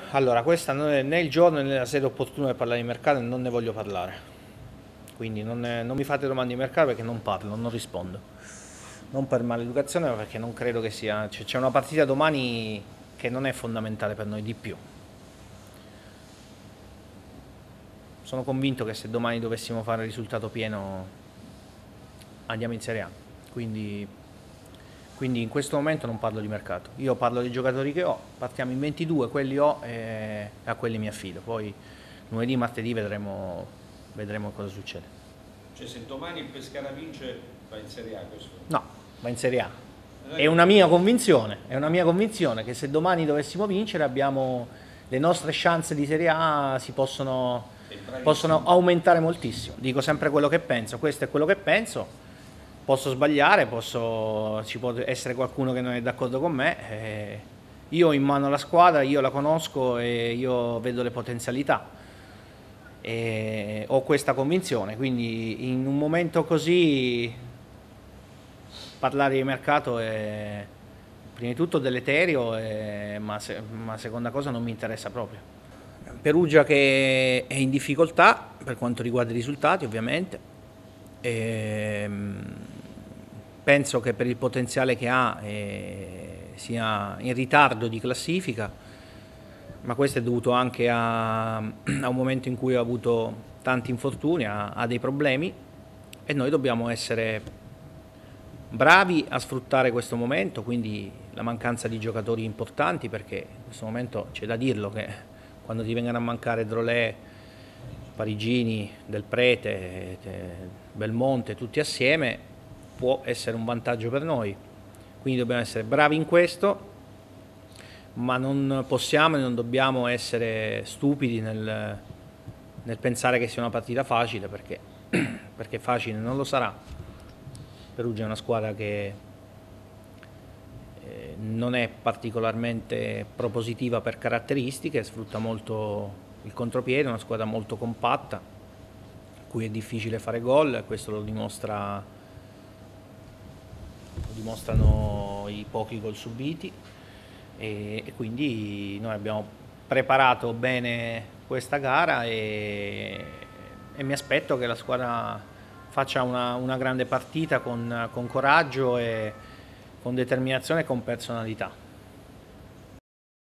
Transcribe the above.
Allora, questa non è né il giorno né la sede opportuna per parlare di mercato e non ne voglio parlare. Quindi non mi fate domande di mercato perché non parlo, non rispondo. Non per maleducazione, ma perché non credo che sia. C'è una partita domani che non è fondamentale per noi di più. Sono convinto che se domani dovessimo fare il risultato pieno andiamo in Serie A. Quindi, quindi in questo momento non parlo di mercato. Io parlo dei giocatori che ho, partiamo in 22, quelli ho e a quelli mi affido. Poi lunedì, martedì vedremo cosa succede. Cioè se domani il Pescara vince va in Serie A questo? No, va in Serie A. Non È una mia convinzione che se domani dovessimo vincere abbiamo le nostre chance di Serie A possono aumentare moltissimo. Dico sempre quello che penso, questo è quello che penso. Posso sbagliare, ci può essere qualcuno che non è d'accordo con me. Io ho in mano la squadra, io la conosco e io vedo le potenzialità. E ho questa convinzione, quindi in un momento così parlare di mercato è prima di tutto deleterio, ma seconda cosa non mi interessa proprio. Perugia che è in difficoltà per quanto riguarda i risultati ovviamente, penso che per il potenziale che ha sia in ritardo di classifica, ma questo è dovuto anche a un momento in cui ha avuto tanti infortuni, ha dei problemi e noi dobbiamo essere bravi a sfruttare questo momento, quindi la mancanza di giocatori importanti, perché in questo momento c'è da dirlo che quando ti vengono a mancare Drolè, Parigini, Del Prete, Belmonte, tutti assieme, può essere un vantaggio per noi. Quindi dobbiamo essere bravi in questo, ma non possiamo e non dobbiamo essere stupidi nel pensare che sia una partita facile, perché facile non lo sarà. Perugia è una squadra che non è particolarmente propositiva per caratteristiche, sfrutta molto il contropiede, è una squadra molto compatta, a cui è difficile fare gol, questo lo dimostrano i pochi gol subiti e quindi noi abbiamo preparato bene questa gara e mi aspetto che la squadra faccia una grande partita con coraggio e con determinazione e con personalità.